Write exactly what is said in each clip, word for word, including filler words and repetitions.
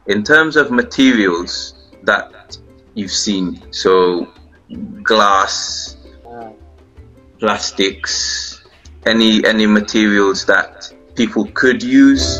In terms of materials that you've seen, so glass, Uh, plastics, any any materials that people could use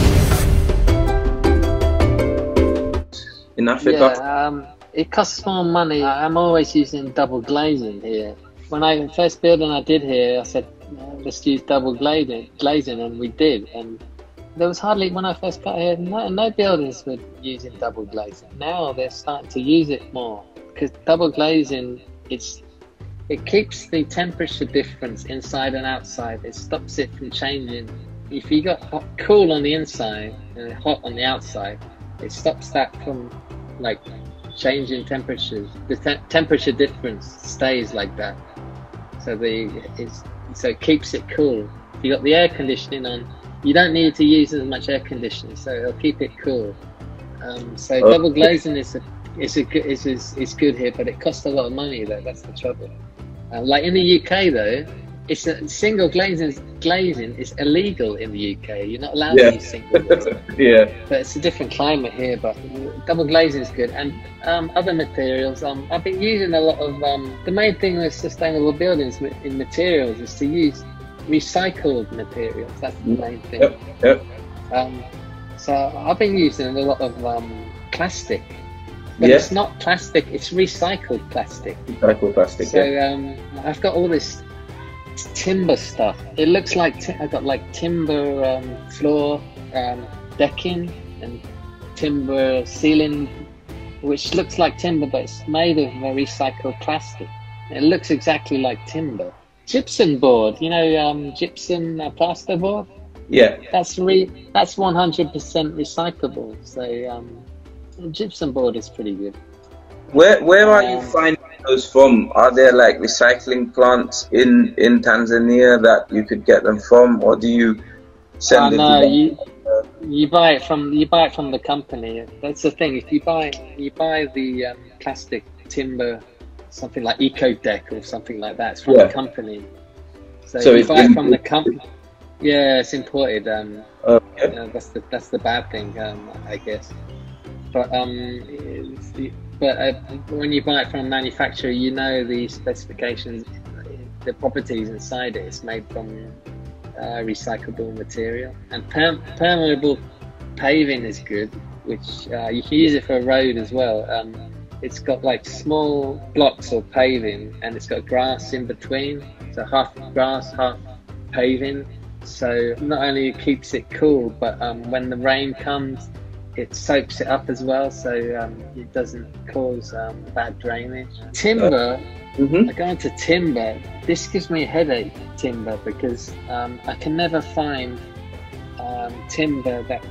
in Africa? yeah, um, it costs more money. I- I'm always using double glazing here. When I first building I did here, I said "Uh, let's use double glazing, glazing, and we did. And there was hardly when I first got here, no, no buildings were using double glazing. Now they're starting to use it more because double glazing, it's it keeps the temperature difference inside and outside. It stops it from changing. If you got hot, cool on the inside and hot on the outside, it stops that from like changing temperatures. The te temperature difference stays like that. So the it's so it keeps it cool. If you got the air conditioning on, you don't need to use as much air conditioning, so it'll keep it cool. Um, so Oh. double glazing is a is a good is, is is good here, but it costs a lot of money though. That's the trouble. Uh, like in the U K though, it's a single glazing. Glazing is illegal in the U K. You're not allowed Yeah. to use single glazing. Yeah. But it's a different climate here. But double glazing is good, and um, other materials. Um, I've been using a lot of. Um, the main thing with sustainable buildings in materials is to use recycled materials. That's the main thing. Yep. Yep. Um, so I've been using a lot of um, plastic, but Yeah. it's not plastic. It's recycled plastic. Recycled plastic. So yeah. um, I've got all this timber stuff. It looks like ti I've got like timber um, floor um, decking and timber ceiling, which looks like timber, but it's made of uh, recycled plastic. It looks exactly like timber. Gypsum board, you know, um, gypsum uh, plasterboard. Yeah. That's re that's one hundred percent recyclable. So um, gypsum board is pretty good. Where where are you Um, finding those from? Are there like recycling plants in in Tanzania that you could get them from, or do you send Uh, them? no, to them? you you buy it from you buy it from the company. That's the thing. If you buy you buy the um, plastic timber, something like EcoDeck or something like that, it's from Yeah. the company. So, So you it's buy it from the imported. company. Yeah, it's imported. Um, Okay. you know, that's the that's the bad thing, um, I guess. But um, it's the, but uh, when you buy it from a manufacturer, you know the specifications, the properties inside it. It's made from uh, recyclable material, and perm permeable paving is good, which uh, you can use it for a road as well. Um, it's got like small blocks of paving, and it's got grass in between, so half grass, half paving. So not only it keeps it cool, but um, when the rain comes, it soaks it up as well, so um, it doesn't cause um, bad drainage. Timber, Mm-hmm. I go into timber, this gives me a headache, timber, because um, I can never find um, timber that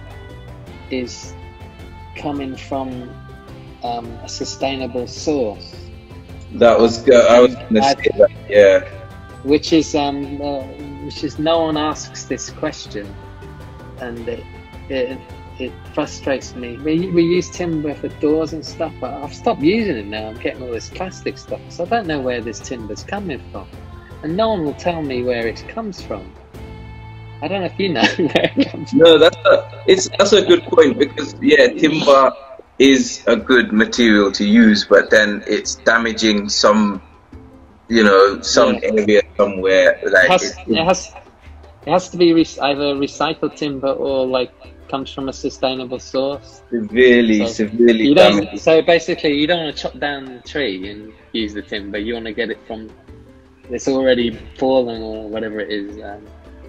is coming from um, a sustainable source. That was good. I was gonna I- say that. Yeah. Which is, um, uh, which is no one asks this question, and it, it, it frustrates me. We, we use timber for doors and stuff, but I've stopped using it now. I'm getting all this plastic stuff, so I don't know where this timber's coming from, and no one will tell me where it comes from. I don't know if you know where it comes from. No, that's a, it's that's a good point, because yeah, timber is a good material to use, but then it's damaging some, you know, some Yeah. area somewhere. Like It has, it's- it has, it has to be re either recycled timber or like comes from a sustainable source. severely, So severely You don't. damaging. So basically, you don't want to chop down the tree and use the timber. You want to get it from it's already fallen or whatever it is. Um,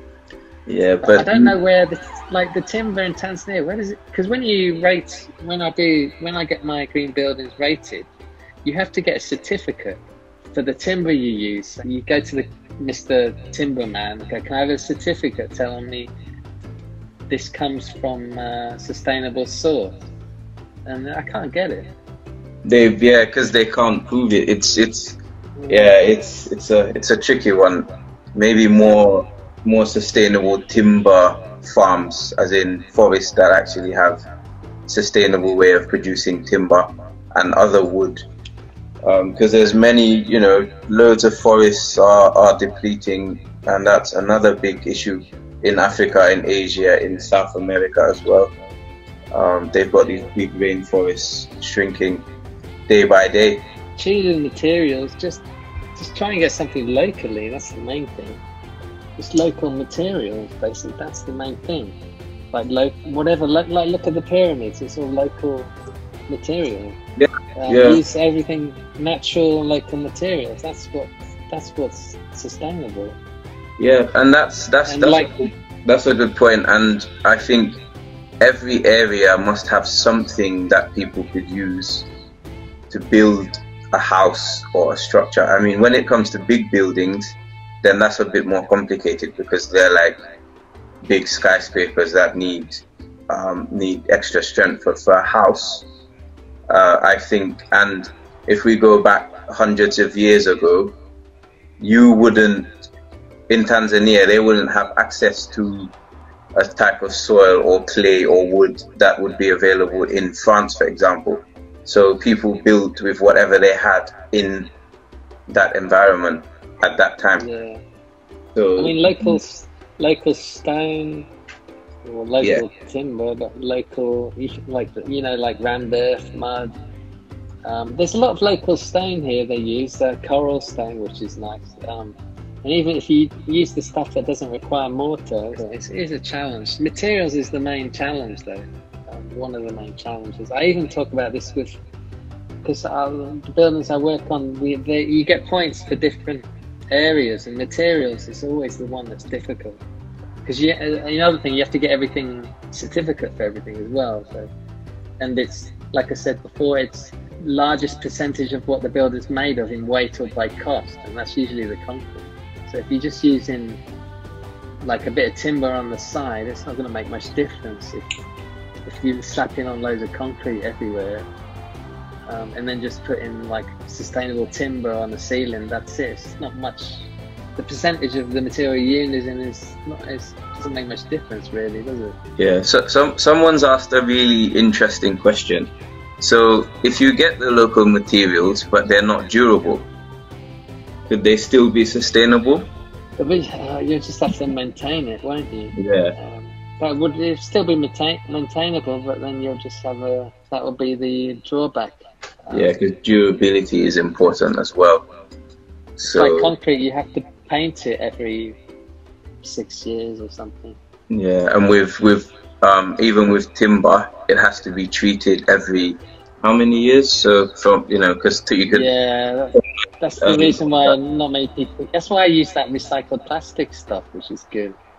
Yeah, but but I don't know where the like the timber in Tanzania. Where is it? Because when you rate, when I do, when I get my green buildings rated, you have to get a certificate for the timber you use. You go to the Mister Timberman. Okay, can I have a certificate telling me this comes from a sustainable source? And I can't get it. they've yeah, because they can't prove it. It's it's yeah, it's it's a it's a tricky one. Maybe more more sustainable timber farms, as in forests that actually have sustainable way of producing timber and other wood. Because um, there's many, you know, loads of forests are, are depleting, and that's another big issue in Africa, in Asia, in South America as well. Um, they've got these big rainforests shrinking day by day. Choosing materials, just just try and get something locally. That's the main thing. Just local materials, basically. That's the main thing. Like lo whatever. Like, like look at the pyramids. It's all local material. Yeah. Um, yeah. Use everything natural, local materials. That's what. That's what's sustainable. Yeah, and that's that's and that's, like, a, that's a good point. And I think every area must have something that people could use to build a house or a structure. I mean, when it comes to big buildings, then that's a bit more complicated because they're like big skyscrapers that need um, need extra strength for, for a house. Uh, I think, and if we go back hundreds of years ago, you wouldn't, in Tanzania, they wouldn't have access to a type of soil or clay or wood that would be available in France, for example. So people built with whatever they had in that environment at that time. Yeah. So I mean, local, local stone or local yeah. timber, but local, like you know, like rammed earth, mud. Um, there's a lot of local stone here they use, uh, coral stone, which is nice. Um, and even if you use the stuff that doesn't require mortar, it's, it is a challenge. Materials is the main challenge, though. Um, one of the main challenges. I even talk about this with, because the buildings I work on, we, they, you get points for different areas, and materials is always the one that's difficult. Because you, another thing, you have to get everything, certificate for everything as well. So, and it's, like I said before, it's largest percentage of what the building's made of in weight or by cost, and that's usually the concrete. So if you're just using like a bit of timber on the side, it's not going to make much difference. If, if you slap in on loads of concrete everywhere, um, and then just put in like sustainable timber on the ceiling, that's it. It's not much. The percentage of the material you're using is not, is, doesn't make much difference really, does it? Yeah, so some, someone's asked a really interesting question. So if you get the local materials but they're not durable, could they still be sustainable? But uh, you just have to maintain it, won't you? Yeah. Um, but would it still be maintain maintainable? But then you'll just have a, that would be the drawback. Um, yeah, because durability is important as well. So like concrete, you have to paint it every six years or something. Yeah, and with with um, even with timber, it has to be treated every how many years? So from you know, because you could. Yeah, that, that's the um, reason why not many people. That's why I use that recycled plastic stuff, which is good.